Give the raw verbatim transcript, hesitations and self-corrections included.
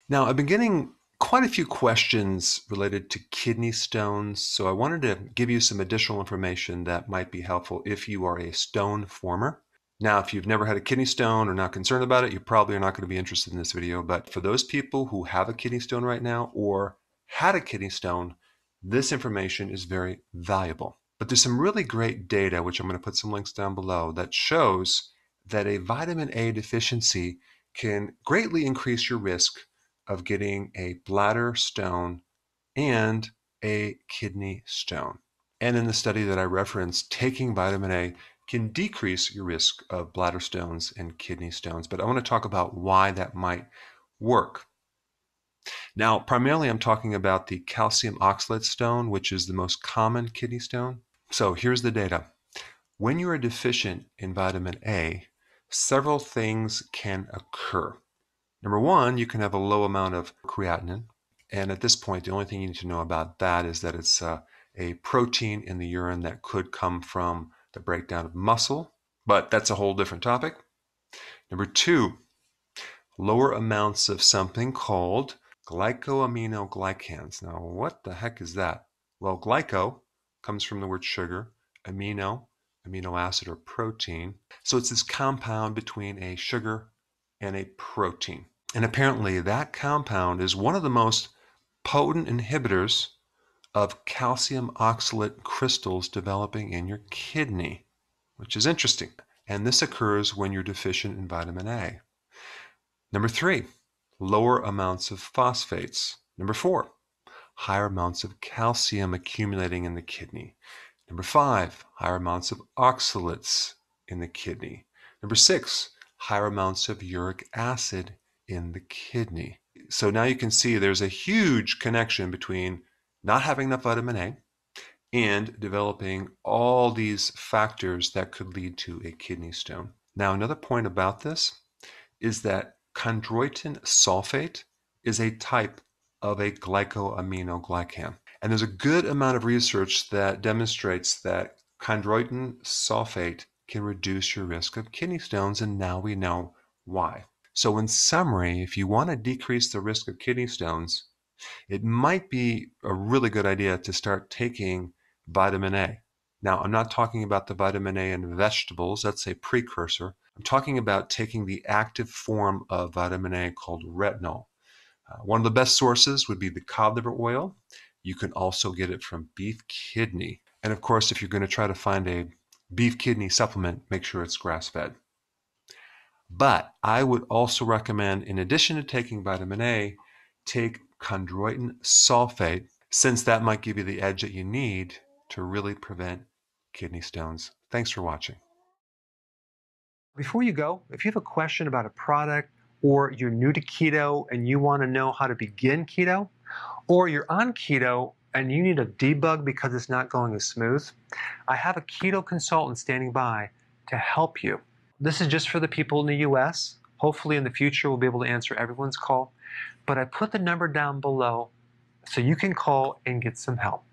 Now, I've been getting quite a few questions related to kidney stones, so I wanted to give you some additional information that might be helpful if you are a stone former. Now, if you've never had a kidney stone or not concerned about it, you probably are not going to be interested in this video, but for those people who have a kidney stone right now or had a kidney stone, this information is very valuable. But there's some really great data, which I'm going to put some links down below, that shows that a vitamin A deficiency can greatly increase your risk of getting a bladder stone and a kidney stone. And in the study that I referenced, taking vitamin A can decrease your risk of bladder stones and kidney stones. But I want to talk about why that might work. Now, primarily I'm talking about the calcium oxalate stone, which is the most common kidney stone. So here's the data. When you are deficient in vitamin A, several things can occur. Number one, you can have a low amount of creatinine. And at this point, the only thing you need to know about that is that it's uh, a protein in the urine that could come from the breakdown of muscle, but that's a whole different topic. Number two, lower amounts of something called glycosaminoglycans. Now, what the heck is that? Well, glyco comes from the word sugar, amino, amino acid or protein. So it's this compound between a sugar and a protein. And apparently that compound is one of the most potent inhibitors of calcium oxalate crystals developing in your kidney, which is interesting. And this occurs when you're deficient in vitamin A. Number three, lower amounts of phosphates. Number four, higher amounts of calcium accumulating in the kidney. Number five, higher amounts of oxalates in the kidney. Number six, higher amounts of uric acid in the kidney. So now you can see there's a huge connection between not having enough vitamin A and developing all these factors that could lead to a kidney stone. Now, another point about this is that chondroitin sulfate is a type of a glycosaminoglycan. And there's a good amount of research that demonstrates that chondroitin sulfate can reduce your risk of kidney stones, and now we know why. So in summary, if you want to decrease the risk of kidney stones, it might be a really good idea to start taking vitamin A. Now, I'm not talking about the vitamin A in vegetables, that's a precursor. I'm talking about taking the active form of vitamin A called retinol. Uh, one of the best sources would be the cod liver oil. You can also get it from beef kidney. And of course, if you're going to try to find a beef kidney supplement, make sure it's grass-fed. But I would also recommend, in addition to taking vitamin A, take chondroitin sulfate, since that might give you the edge that you need to really prevent kidney stones. Thanks for watching. Before you go, if you have a question about a product, or you're new to keto and you want to know how to begin keto, or you're on keto and you need a debug because it's not going as smooth, I have a keto consultant standing by to help you. This is just for the people in the U S. Hopefully in the future we'll be able to answer everyone's call, but I put the number down below so you can call and get some help.